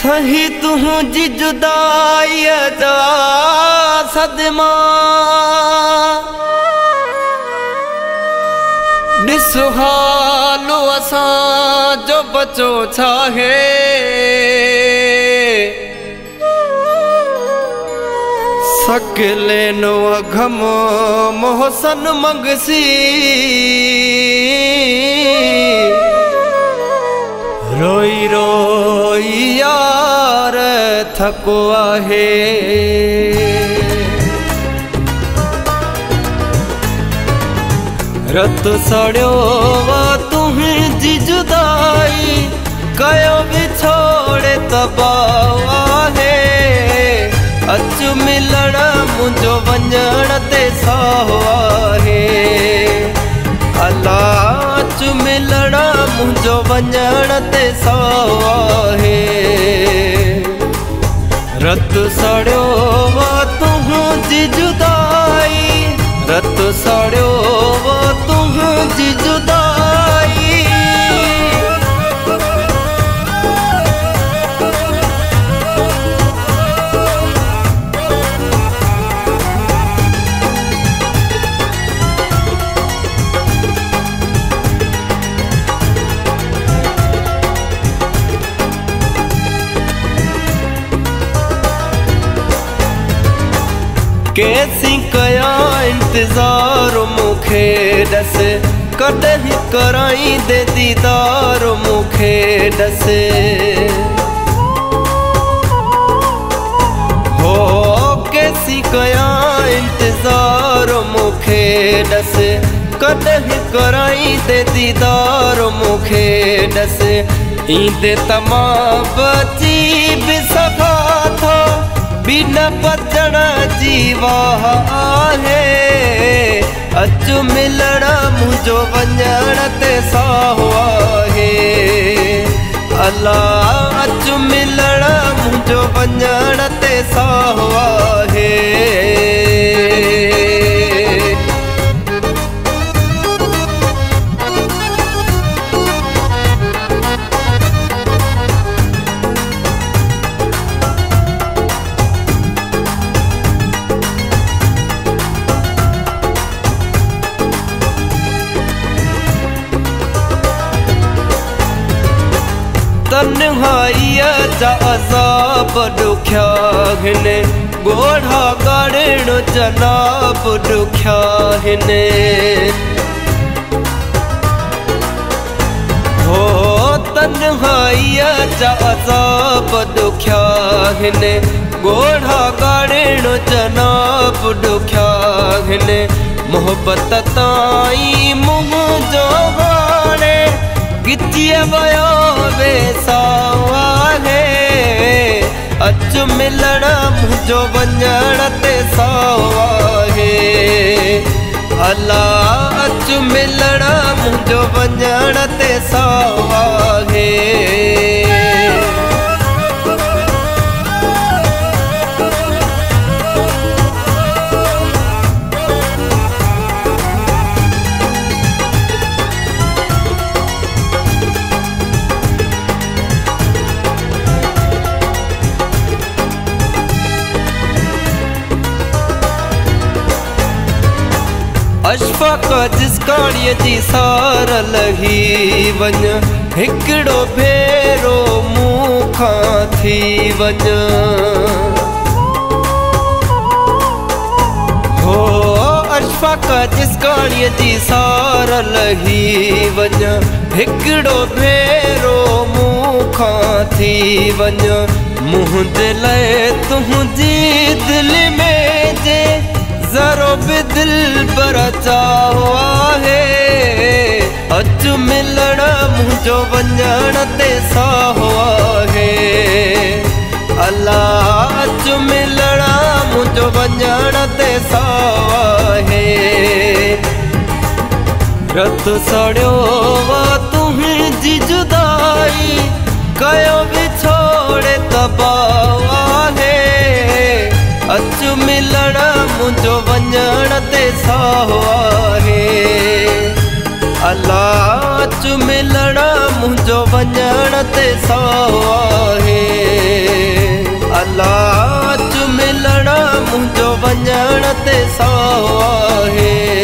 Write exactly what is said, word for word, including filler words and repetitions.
सही तुझी जुदाई जा सदमा ॾिस हालो असां जो बचो छा है सकले नो अघम मोहसन मंगसी रोई रोई यार थको आहे रत सड़ियो वा तुझी जुदाई कयो बिछोड़े तबाह आहे अच मिलण मुंहिंजो वञण ते साहो आहे अला अच मिलण मुंहिंजो वञण ते साहो आहे रत सड़ियो वा तुझी जुदाई रत सड़ियो वा तुझी जुदाई कैसी कया इंतजार मुखे दस कदहीं कराई दे दीदार मुखे दस हो कैसी कया इंतजार मुखे दस कदहीं कराई दे दीदार मुखे दस ईंदे तमाम बची भी सघा थो बिन बचण जीवा आहे अच मिलण मुंहिंजो वञण ते साहो आहे अला अच मिलण मुंहिंजो वञण ते साहो आहे तन्हाईअ जा अज़ाब ॾुखिया हिन ॻोढ़ा ॻाढ़ण जनाब ॾुखिया हिन हो तन्हाईअ जा अज़ाब ॾुखिया हिन ॻोढ़ा ॻाढ़ण जनाब ॾुखिया हिन मोहबत ताईं मुंहिंजो हाणे गिचिया वयो वेसाओ आहे अच मिलण मुंहिंजो वञण ते साहो आहे अला अच मिलण मुंहिंजो वञण ते साहो आहे अशफ़ाक़ जिसकाणीअ जी सार लही वञ हिकिड़ो भेरो मूं खां थी वञ हो अशफ़ाक़ जिसकाणीअ जी सार लही वञ हिकिड़ो भेरो मूं खां थी वञ मुंहिंजे लाइ तुंहिंजी दिलि में जे ज़रो बि दिल पर चाहो आहे अच मिलण मुंहिंजो वञण ते साहो आहे अला अच मिलण मुंहिंजो वञण ते साहो आहे रत सड़ियो वा तुझी जुदाई कयो बिछोड़े तबाह आहे अच मिलण मुंहिंजो वञण ते साहो आहे अला अच मिलण मुंहिंजो वञण ते साहो आहे। लाच मिलण मुंहिंजो वञण ते सौ आहे।